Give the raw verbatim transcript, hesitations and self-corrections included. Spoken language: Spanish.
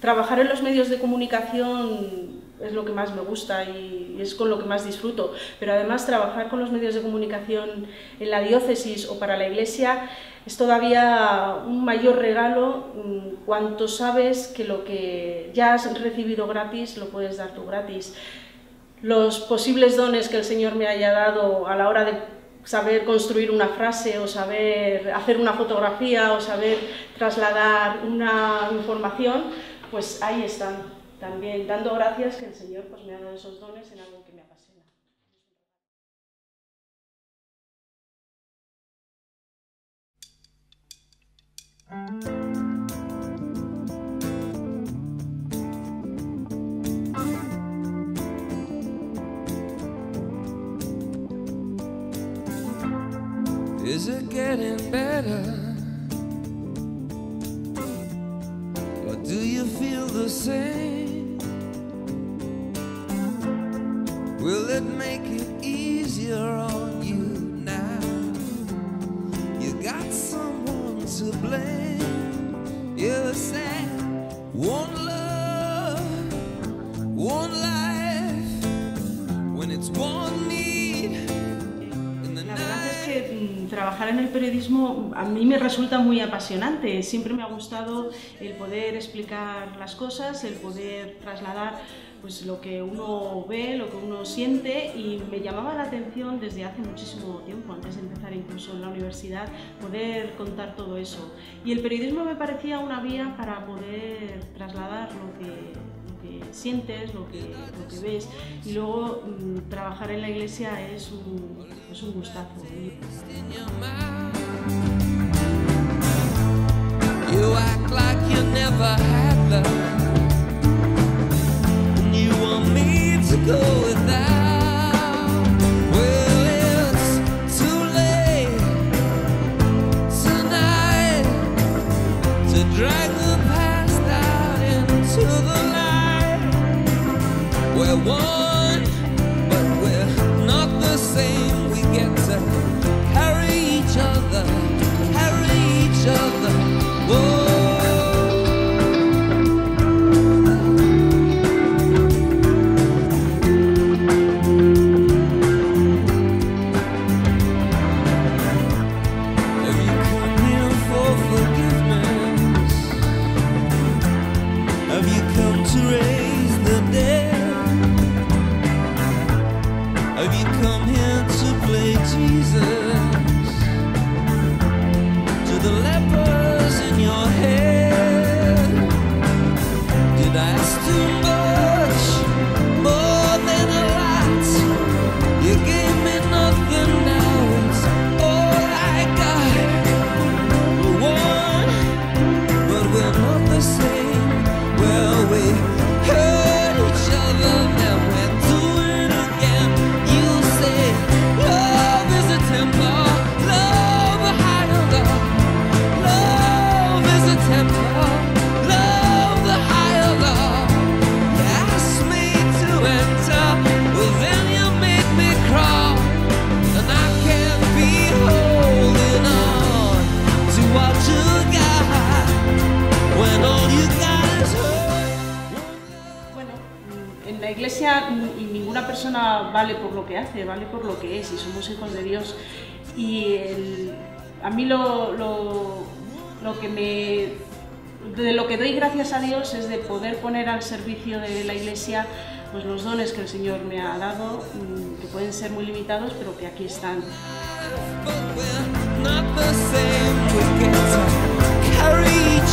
trabajar en los medios de comunicación es lo que más me gusta y es con lo que más disfruto, pero además trabajar con los medios de comunicación en la diócesis o para la Iglesia es todavía un mayor regalo cuanto sabes que lo que ya has recibido gratis lo puedes dar tú gratis. Los posibles dones que el Señor me haya dado a la hora de saber construir una frase o saber hacer una fotografía o saber trasladar una información, pues ahí están. También dando gracias que el Señor pues, me ha dado esos dones en algo que me apasiona. Is it getting better? Or do you feel the same? Will it make it easier on you now? You got someone to blame. You said one love, one life, when it's one need. La verdad es que trabajar en el periodismo a mí me resulta muy apasionante. Siempre me ha gustado el poder explicar las cosas, el poder trasladar pues, lo que uno ve, lo que uno siente, y me llamaba la atención desde hace muchísimo tiempo, antes de empezar incluso en la universidad, poder contar todo eso. Y el periodismo me parecía una vía para poder trasladar lo que, lo que sientes, lo que, lo que ves, y luego mmm, trabajar en la Iglesia es un, es un gustazo. You act like you never had love. You want me to go without. Well, it's too late tonight to drag the past out into the light. We're one, but we're not the same. We get to carry each other, carry each other. Whoa. En la Iglesia ninguna persona vale por lo que hace, vale por lo que es, y somos hijos de Dios. Y el, a mí lo, lo, lo que me, de lo que doy gracias a Dios es de poder poner al servicio de la Iglesia pues, los dones que el Señor me ha dado, que pueden ser muy limitados, pero que aquí están. But we're not the same. We get to carry